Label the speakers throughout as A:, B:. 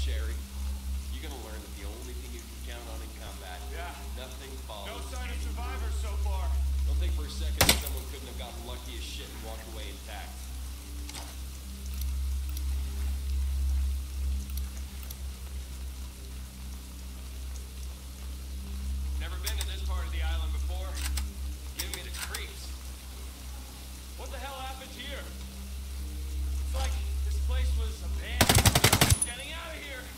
A: Sherry. You're gonna learn that the only thing you can count on in combat, nothing follows.
B: No sign of survivors so far.
A: Don't think for a second that someone couldn't have gotten lucky as shit and walked away intact. Never been to this part of the island before. Giving me the creeps. What the hell happened here? It's like this place was abandoned. Getting out of here.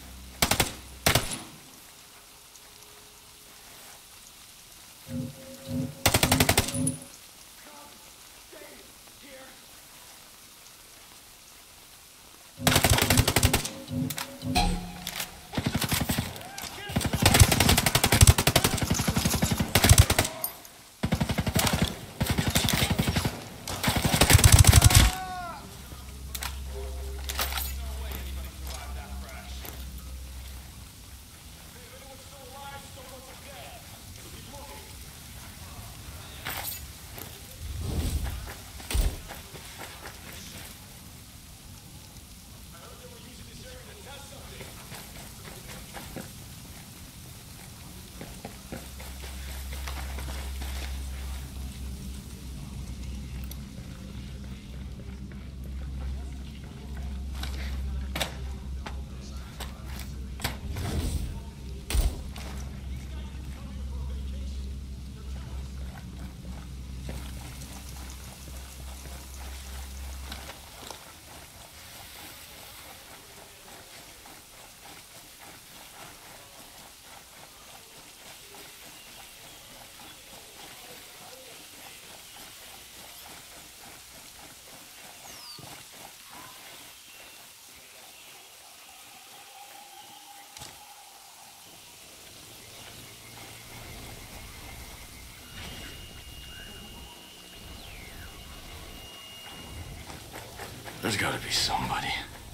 C: There's gotta be somebody.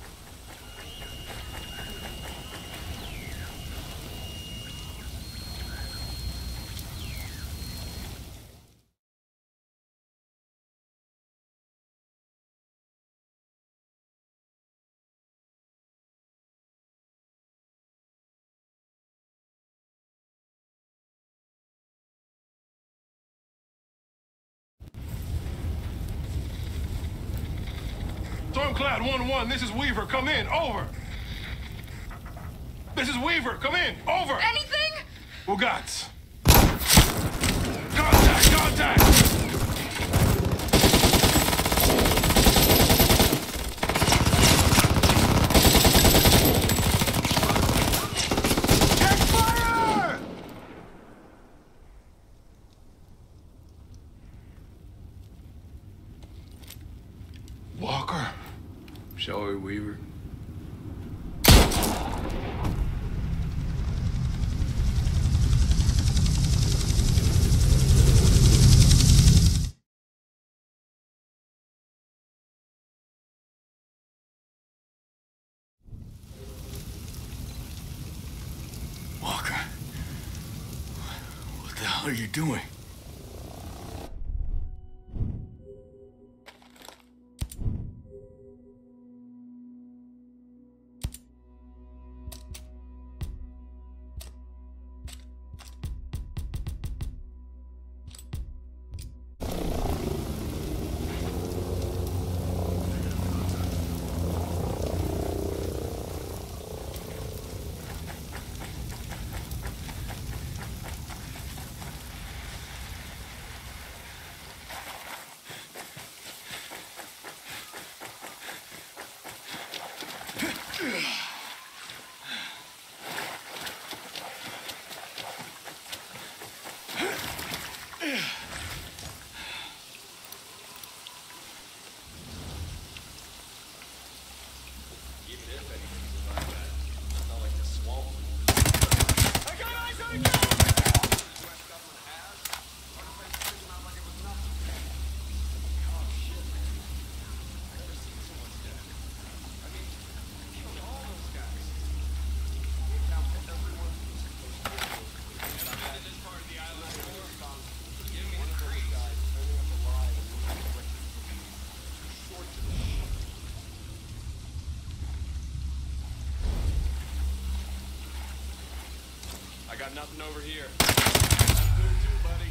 B: Stormcloud 1-1, this is Weaver. Come in. Over. This is Weaver. Come in. Over.
D: Anything?
B: Ugats. Contact! Contact! Check fire! Walker.
C: Shall we, Weaver? Walker. What the hell are you doing?
A: got nothing over here. That's good too, buddy.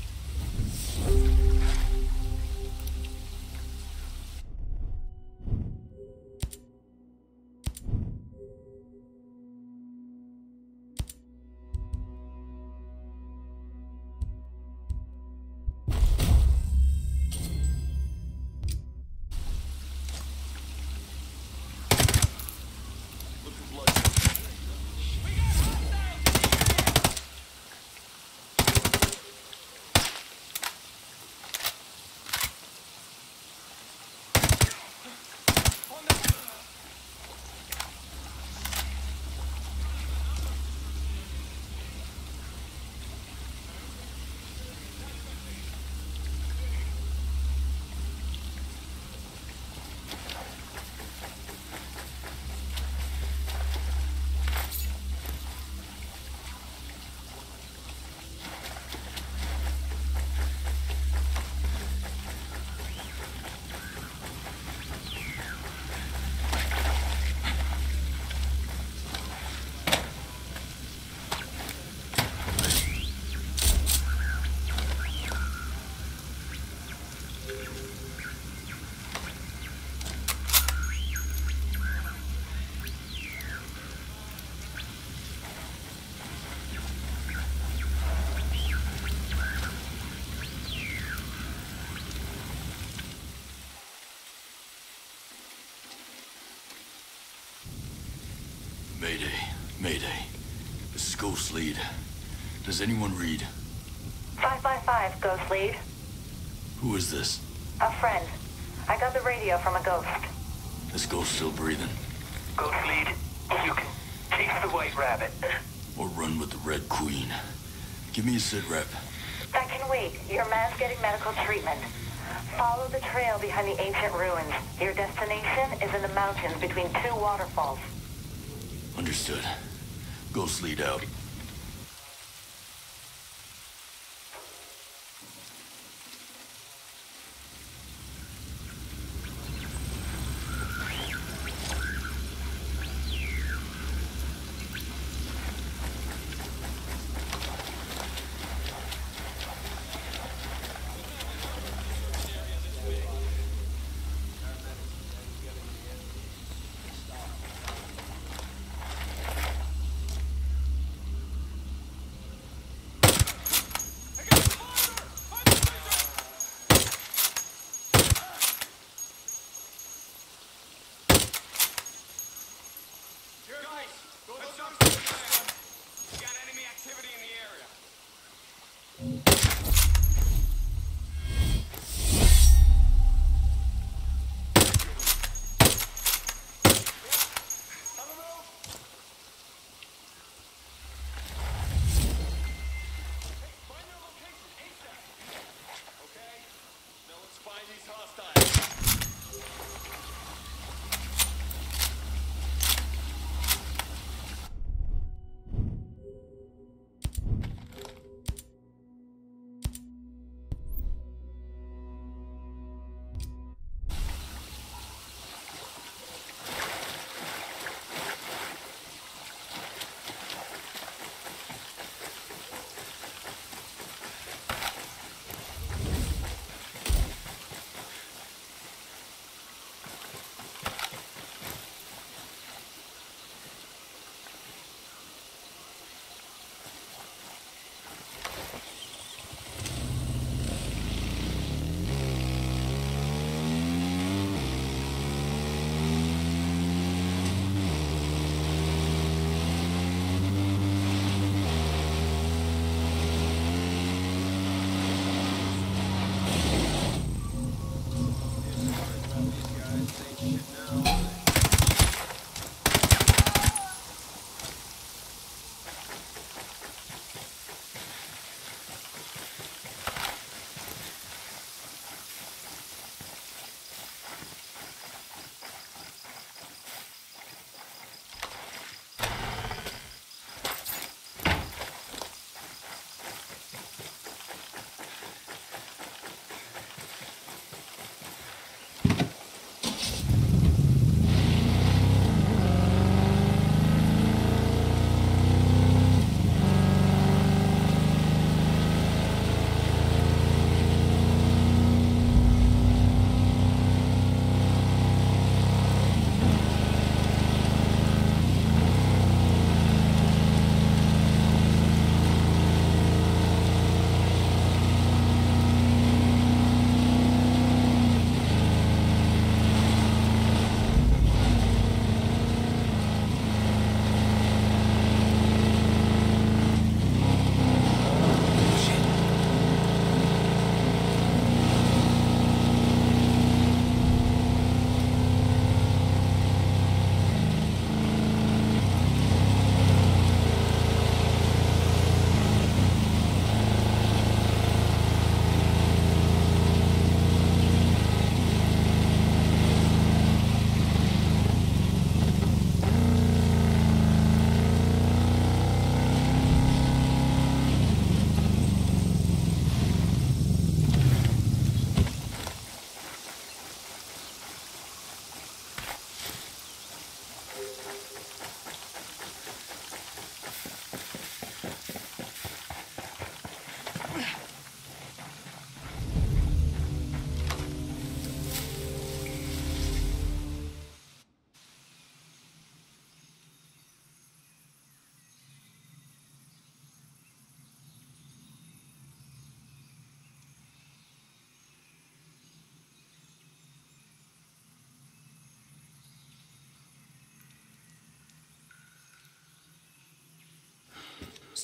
C: Mayday. Mayday. This is Ghost Lead. Does anyone read?
D: 555, Ghost Lead.
C: Who is this?
D: A friend. I got the radio from a ghost.
C: This ghost still breathing?
E: Ghost Lead, you can chase the White Rabbit.
C: Or run with the Red Queen? Give me a sit rep.
D: That can wait. Your man's getting medical treatment. Follow the trail behind the ancient ruins. Your destination is in the mountains between two waterfalls.
C: Understood. Ghost Lead out.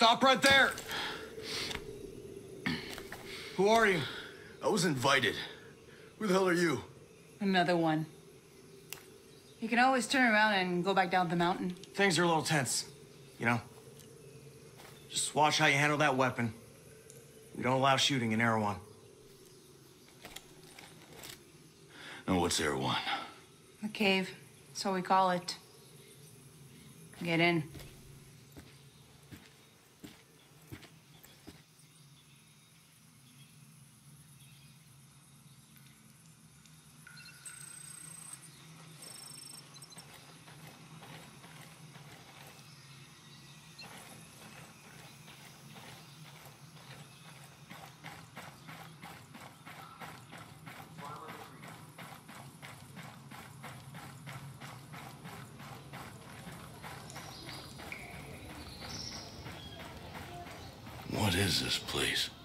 F: Stop right there! Who are you?
C: I was invited. Who the hell are you?
G: Another one. You can always turn around and go back down the mountain.
F: Things are a little tense, you know? Just watch how you handle that weapon. We don't allow shooting in Erewhon.
C: And what's Erewhon?
G: The cave, so we call it. Get in.
C: What is this place?